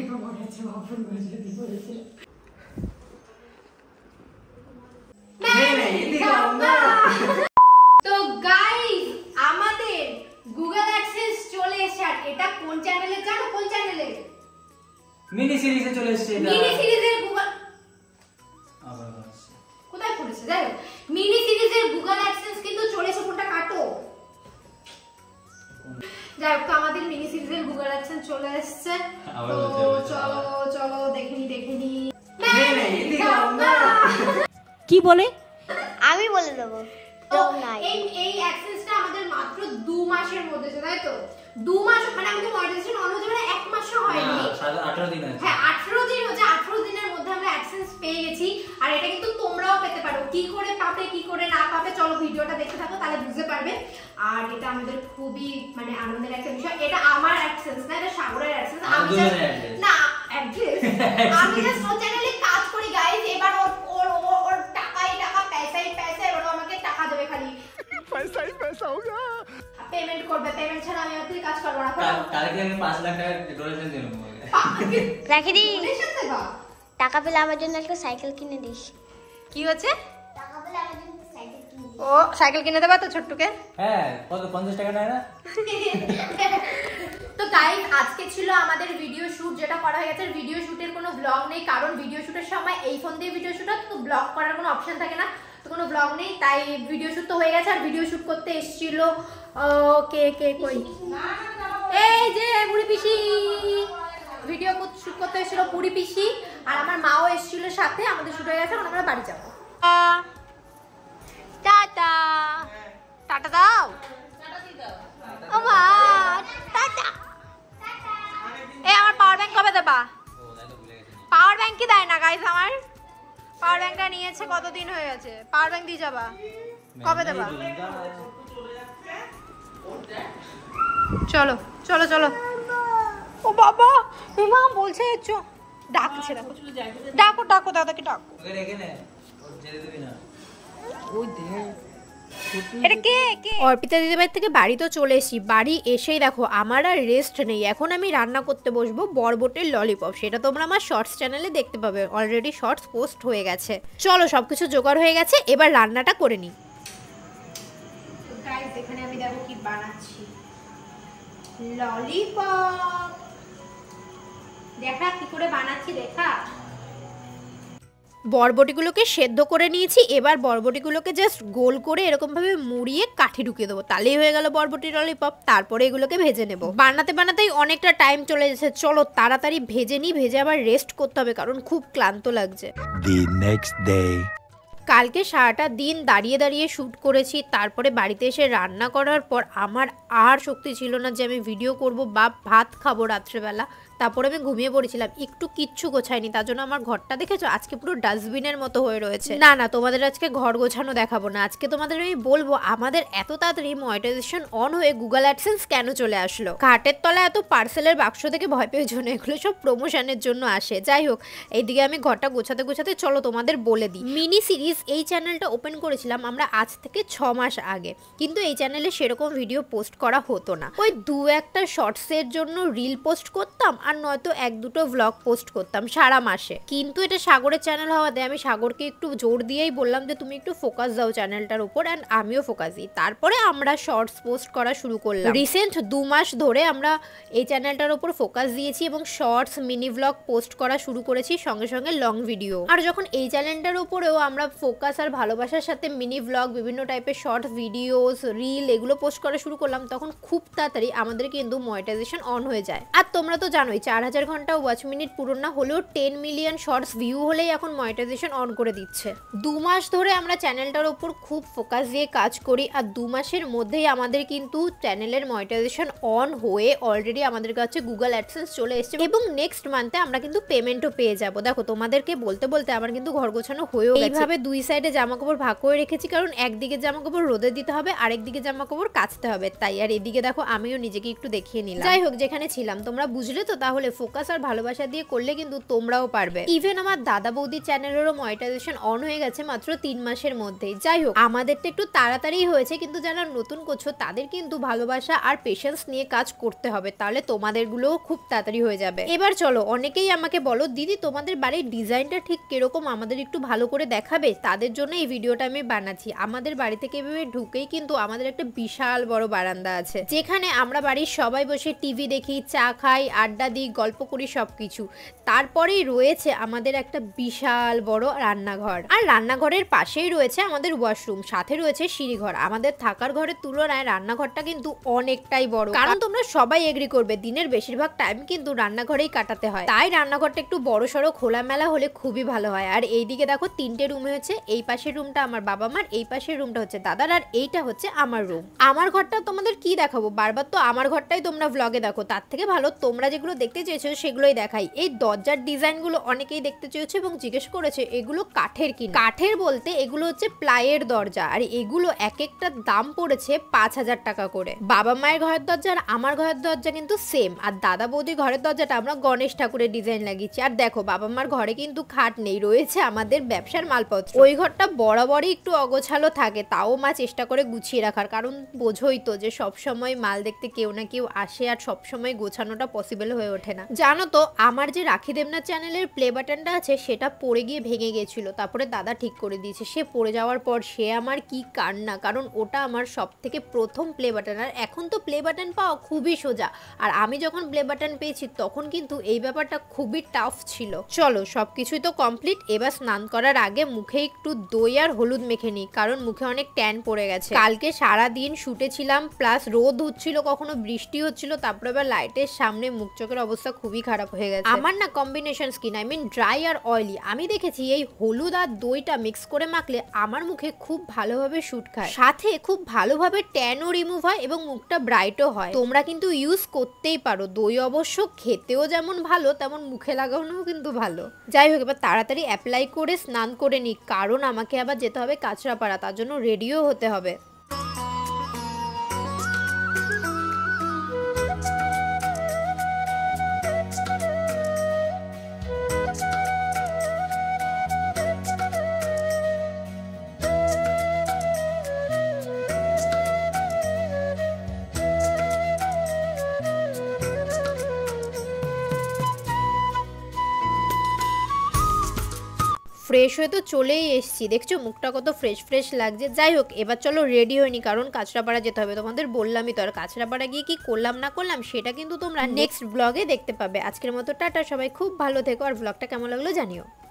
তো গাইস আমাদের Google AdSense চলে এসেছে। আর এটা কোন চ্যানেলে জানো? কোন চ্যানেলে? মিনি সিরিজে চলে এসেছে। এটা মিনি সিরিজের গুগল আবার আসছে কোথায় পড়েছে? যাই হোক, মিনি সিরিজের গুগল অ্যাডসেন্স কিন্তু চলে এসেছে। কোনটা কাটো? যাই হোক, তো আমাদের মিনি সিরিজের গুগল অ্যাডসেন্স চলে এসেছে। তো চলো চলো দেখে নি। কি বলে? আমি বলে দেবো। এই অ্যাডসেন্সটা আমাদের মাত্র 2 মাসের মধ্যে, তাই তো? 2 মাস মানে আমাদের মনিটাইজেশন অন হয়েছে, মানে 1 মাসও হয়নি। 18 দিন আছে। হ্যাঁ 18 দিন হচ্ছে। 18 দিনের মধ্যে আমরা অ্যাডসেন্স পেয়ে গেছি। আর এটা কিন্তু তোমরাও পেতে পারো। কি করে পাবে, কি করে না পাবে, চলো ভিডিওটা দেখতে থাকো, তাহলে বুঝতে পারবে। আর এটা আমাদের খুবই মানে আনন্দের একটা বিষয়। এটা আমার অ্যাডসেন্স না, এটা সাগরের অ্যাডসেন্স। আমি না অ্যাড্রেস আমি জাস্ট ওর চ্যানেলে কাজ করি গাইস। এবার ওর টাকাই টাকা, পয়সাই পয়সা। এবার আমাকে টাকা দেবে, খালি পয়সা হোগা, পেমেন্ট করবে। পেমেন্ট ছাড়া আমি ওর কাজ করব না। কালকে আমি 5 লাখ টাকা ডোনেশন দিলাম তোমাকে। রাখি দি। ডোনেশন দেবা? টাকা পেলে আমার জন্য একটা সাইকেল কিনে দিস। কি হচ্ছে? টাকা পেলে আমার জন্য একটা সাইকেল কিনে দিস। ও সাইকেল কিনে দেবা তো ছোট্টুকে? হ্যাঁ, কত 50 টাকা নেয় না? তো গাইস আজকে ছিল আমাদের ভিডিও শুট, যেটা করা হয়ে গেছে। ভিডিও শুটের কোনো ব্লগ নেই, কারণ ভিডিও শুটের সময় এই ফোন দিয়ে ভিডিও শুট হয়, তো ব্লগ করার কোনো অপশন থাকে না, তো কোনো ব্লগ নেই। তাই ভিডিও শুট তো হয়ে গেছে। আর ভিডিও শুট করতে এসেছিল কে কই, এই যে বুড়ি পিসি ভিডিও শুট করতে এসেছিল, বুড়ি পিসি। আর আমার মাও এসেছিল সাথে। আমাদের শুট হয়ে গেছে, এখন আমরা বাড়ি যাবো। টাটা টাটা দাও। ও মা টাটা। এই আমার পাওয়ার ব্যাংক কবে দেবা? পাওয়ার ব্যাংক কি দেয় না গাইস? আমার পাওয়ার ব্যাংকটা নিয়েছে, কতদিন হয়ে গেছে। পাওয়ার ব্যাংক দিয়ে যাবা, কবে দেবা? চলো চলো চলো। ও বাবা ইমা বলছে ডাকছে, ডাকো ডাকো দাদাকে ডাকো। এটা কে কে? অর্পিতা দিদিভাই থেকে বাড়ি তো চলে এসেছি। বাড়ি এসেই দেখো আমার আর রেস্ট নেই। এখন আমি রান্না করতে বসবো বরবটির ললিপপ। সেটা তোমরা আমার শর্টস চ্যানেলে দেখতে পাবে, অলরেডি শর্টস পোস্ট হয়ে গেছে। চলো সবকিছু জোগাড় হয়ে গেছে, এবার রান্নাটা করে নিই। গাইস এখানে আমি দেখো কি বানাচ্ছি, ললিপপ। দেখা কি করে বানাচ্ছি, দেখা। বরবটিগুলোকে সেদ্ধ করে নিয়েছি। এবার বরবটিগুলোকে জাস্ট গোল করে এরকম ভাবে মুড়িয়ে কাঠি ঢুকিয়ে দেবো, তাহলেই হয়ে গেল বরবটি ললিপপ। তারপরে এগুলোকে ভেজে নেব। বানাতে বানাতেই অনেকটা টাইম চলে যাচ্ছে। চলো তাড়াতাড়ি ভেজে নিই, ভেজে আবার রেস্ট করতে হবে, কারণ খুব ক্লান্ত লাগছে। কালকে সারাটা দিন দাঁড়িয়ে দাঁড়িয়ে শ্যুট করেছি। তারপরে বাড়িতে এসে রান্না করার পর আমার আর শক্তি ছিল না যে আমি ভিডিও করব বা ভাত খাবো রাত্রেবেলা। তারপরে আমি ঘুমিয়ে পড়েছিলাম, একটু কিচ্ছু গোছাইনি। তার জন্য আমার ঘরটা দেখেছো আজকে পুরো ডাস্টবিনের মতো হয়ে রয়েছে। না না, তোমাদের আজকে ঘর গোছানো দেখাবো না। আজকে তোমাদের আমি বলবো আমাদের এত তাড়াতাড়ি মনিটাইজেশন অন হয়ে গুগল অ্যাডসেন্স কেন চলে আসলো। খাটের তলায় এত পার্সেলের বাক্স থেকে ভয় পেয়ে জন্য, এগুলো সব প্রমোশনের জন্য আসে। যাই হোক, এইদিকে আমি ঘরটা গোছাতে গোছাতে চলো তোমাদের বলে দিই। মিনি সিরিজ এই চ্যানেলটা ওপেন করেছিলাম আমরা আজ থেকে 6 মাস আগে, কিন্তু এই চ্যানেলে সেরকম ভিডিও পোস্ট করা হতো না। ওই 2-1টা শর্টসের জন্য রিল পোস্ট করতাম, আর নয়তো 1-2টো ভ্লগ পোস্ট করতাম সারা মাসে। কিন্তু এটা সাগরের চ্যানেল হওয়াতে আমি সাগরকে একটু জোর দিয়েই বললাম যে তুমি একটু ফোকাস দাও চ্যানেলটার উপর, অ্যান্ড আমিও ফোকাস দিই। তারপরে আমরা শর্টস পোস্ট করা শুরু করলাম। রিসেন্ট 2 মাস ধরে আমরা এই চ্যানেলটার উপর ফোকাস দিয়েছি এবং শর্টস মিনি ভ্লগ পোস্ট করা শুরু করেছি, সঙ্গে সঙ্গে লং ভিডিও। আর যখন এই চ্যানেলটার উপরেও আমরা ফোকাস আর ভালোবাসার সাথে মিনি ভ্লগ, বিভিন্ন টাইপের শর্ট ভিডিওস, রিল এগুলো পোস্ট করা শুরু করলাম, তখন খুব তাড়াতাড়ি আমাদের কিন্তু মনিটাইজেশন অন হয়ে যায়। আর তোমরা তো জানোই 4000 ঘন্টা ওয়াচ মিনিট পূরণ না হলেও 10 মিলিয়ন শর্টস ভিউ হলেই এখন মনিটাইজেশন অন করে দিচ্ছে। 2 মাস ধরে আমরা চ্যানেলটার উপর খুব ফোকাস দিয়ে কাজ করি, আর 2 মাসের মধ্যেই আমাদের কিন্তু চ্যানেলের মনিটাইজেশন অন হয়ে অলরেডি আমাদের কাছে গুগল অ্যাডসেন্স চলে এসেছে এবং নেক্সট মান্থে আমরা কিন্তু পেমেন্টও পেয়ে যাব। দেখো তোমাদেরকে বলতে বলতে আমার কিন্তু ঘর গোছানো হয়েও গেছে। এইভাবে 2 সাইডে জামা কাপড় ভাগ করে রেখেছি, কারণ একদিকে জামা কাপড় রোদে দিতে হবে, আরেকদিকে জামা কাপড় কাচতে হবে, তাই। আর এদিকে দেখো আমিও নিজেকে একটু দেখিয়ে নিলাম। যাই হোক, যেখানে ছিলাম তোমরা বুঝলে তো। তাহলে ফোকাস আর ভালোবাসা দিয়ে করলে কিন্তু তোমরাও পারবে। ইভেন আমার দাদা বৌদি চ্যানেলেরও মনিটাইজেশন অন হয়ে গেছে মাত্র 3 মাসের মধ্যেই। যাই হোক, আমাদেরটা একটু তাড়াতাড়ি হয়েছে, কিন্তু যারা নতুন করছো তাদের কিন্তু ভালোবাসা আর পেশেন্স নিয়ে কাজ করতে হবে, তাহলে তোমাদেরগুলোও খুব তাড়াতাড়ি হয়ে যাবে। এবার চলো, অনেকেই আমাকে বলো দিদি তোমাদের বাড়ির ডিজাইনটা ঠিক কিরকম আমাদের একটু ভালো করে দেখাবে, তাদের জন্য এই ভিডিওটা আমি বানাচ্ছি। আমাদের বাড়ি থেকে এভাবে ঢুকেই কিন্তু আমাদের একটা বিশাল বড় বারান্দা আছে, যেখানে আমরা বাড়ির সবাই বসে টিভি দেখি, চা খাই, আড্ডা দিই, গল্প করি সবকিছু। তারপরেই রয়েছে আমাদের একটা বিশাল বড় রান্নাঘর, আর রান্নাঘরের পাশেই রয়েছে আমাদের ওয়াশরুম, সাথে রয়েছে সিঁড়িঘর। আমাদের থাকার ঘরের তুলনায় রান্নাঘরটা কিন্তু অনেকটাই বড়, কারণ তোমরা সবাই এগ্রি করবে দিনের বেশিরভাগ টাইম কিন্তু রান্নাঘরেই কাটাতে হয়, তাই রান্নাঘরটা একটু বড় সড়ো খোলামেলা হলে খুবই ভালো হয়। আর এইদিকে দেখো 3টে রুম হয়েছে, এই পাশের রুমটা আমার বাবা মার, এই পাশের রুমটা হচ্ছে দাদার, আর এইটা হচ্ছে আমার রুম। আমার ঘরটা তোমাদের কি দেখাবো, বারবার তো আমার ঘরটাই তোমরা ব্লগে দেখো, তার থেকে ভালো তোমরা যেগুলো দেখতে চেয়েছো সেগুলোই দেখাই। এই দরজার ডিজাইনগুলো অনেকেই দেখতে চেয়েছো এবং জিজ্ঞেস করেছে এগুলো কাঠের কি। কাঠের বলতে এগুলো হচ্ছে প্লাইয়ের দরজা, আর এগুলো এক একটা দাম পড়েছে 5,000 টাকা করে। বাবা মায়ের ঘরের দরজা আর আমার ঘরের দরজা কিন্তু সেম, আর দাদা বৌদির ঘরের দরজাটা আমরা গণেশ ঠাকুরের ডিজাইন লাগিয়েছি। আর দেখো, বাবা মার ঘরে কিন্তু খাট নেই, রয়েছে আমাদের ব্যবসার মালপত্র। ওই ঘরটা বরাবরই একটু অগোছালো থাকে, তাও মা চেষ্টা করে গুছিয়ে রাখার, কারণ বোঝোই তো যে সবসময় মাল দেখতে কেউ না কেউ আসে, আর সবসময় গোছানোটা পসিবল হয়ে ওঠে না। জানো তো, আমার যে রাখি দেবনাথ চ্যানেলের প্লে বাটনটা আছে সেটা পড়ে গিয়ে ভেঙে গেছিল, তারপরে দাদা ঠিক করে দিয়েছে। সে পড়ে যাওয়ার পর সে আমার কি কান্না, কারণ ওটা আমার সব থেকে প্রথম প্লে বাটন, আর এখন তো প্লে বাটন পাওয়া খুবই সোজা, আর আমি যখন প্লে বাটন পেয়েছি তখন কিন্তু এই ব্যাপারটা খুবই টাফ ছিল। চলো, সবকিছুই তো কমপ্লিট, এবার স্নান করার আগে মুখে একটু দই আর হলুদ মেখে নিই, কারণ মুখে অনেক ট্যান পড়ে গেছে। কালকে সারা দিন শুটে ছিলাম, প্লাস রোদ হচ্ছিল, কখনো বৃষ্টি হচ্ছিল, তারপরে আবার লাইটের সামনে মুখ চোখের অবস্থা খুবই খারাপ হয়ে গেছে। আমার না combination skin, I mean dry আর অয়েলি। আমি দেখেছি এই হলুদ আর দইটা মিক্স করে মাখলে আমার মুখে খুব ভালোভাবে শুট খায়, সাথে খুব ভালোভাবে ট্যানও রিমুভ হয় এবং মুখটা ব্রাইটও হয়। তোমরা কিন্তু ইউজ করতেই পারো। দই অবশ্য খেতেও যেমন ভালো, তেমন মুখে লাগানোও কিন্তু ভালো। যাই হোক, এবার তাড়াতাড়ি অ্যাপ্লাই করে স্নান করে নিই, কারণ আমাকে আবার যেতে হবে কাঁচরাপাড়া, তার জন্য রেডিও হতে হবে। ফ্রেশ হয়ে তো চলেই এসেছি, দেখছো মুখটা কত ফ্রেশ ফ্রেশ লাগছে। যাই হোক, এবার চলো রেডি হয়নি, কারণ কাঁচরাপাড়া যেতে হবে। তোমাদের বললামই তো, আর কাঁচরাপাড়া গিয়ে কি করলাম না করলাম সেটা কিন্তু তোমরা নেক্সট ব্লগে দেখতে পাবে। আজকের মতো টাটা, সবাই খুব ভালো থেকো, আর ব্লগটা কেমন লাগলো জানিও।